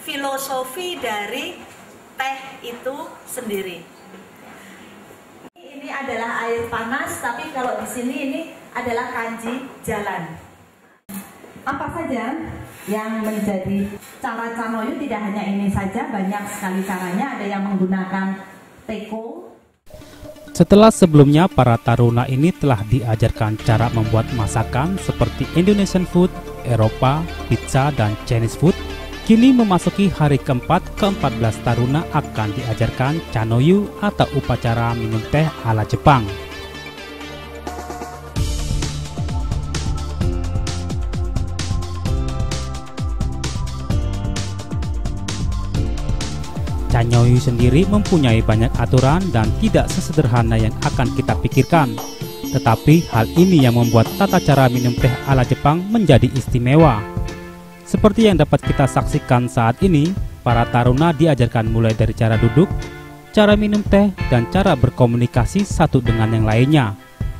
filosofi dari teh itu sendiri. Ini adalah air panas, tapi kalau di sini ini adalah kanji jalan. Apa saja yang menjadi cara Canoyu? Tidak hanya ini saja, banyak sekali caranya. Ada yang menggunakan teko. Setelah sebelumnya para taruna ini telah diajarkan cara membuat masakan seperti Indonesian food, Eropa, pizza, dan Chinese food, kini memasuki hari keempat, ke-14 taruna akan diajarkan Canoyu atau upacara minum teh ala Jepang. Canoyu sendiri mempunyai banyak aturan dan tidak sesederhana yang akan kita pikirkan. Tetapi hal ini yang membuat tata cara minum teh ala Jepang menjadi istimewa. Seperti yang dapat kita saksikan saat ini, para taruna diajarkan mulai dari cara duduk, cara minum teh, dan cara berkomunikasi satu dengan yang lainnya.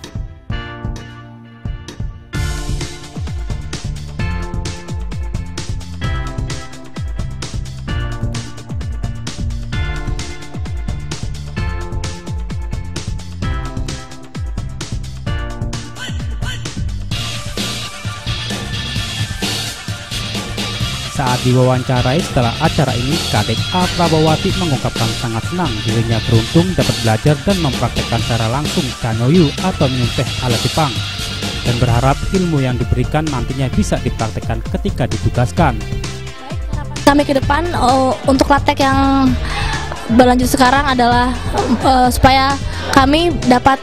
Saat diwawancarai setelah acara ini, Kadek A. Prabawati mengungkapkan sangat senang dirinya beruntung dapat belajar dan mempraktekkan secara langsung Canoyu atau minum teh ala Jepang, dan berharap ilmu yang diberikan nantinya bisa dipraktekkan ketika ditugaskan. Kami ke depan untuk praktek yang berlanjut sekarang adalah supaya kami dapat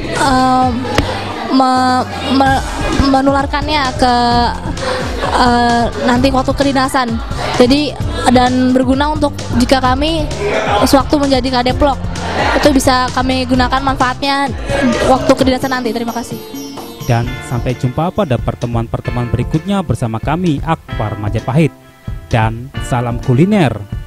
menularkannya ke nanti waktu kedinasan. Jadi dan berguna untuk jika kami sewaktu menjadi Kadeplok itu bisa kami gunakan manfaatnya waktu kedinasan nanti. Terima kasih. Dan sampai jumpa pada pertemuan-pertemuan berikutnya bersama kami Akbar Majapahit, dan salam kuliner.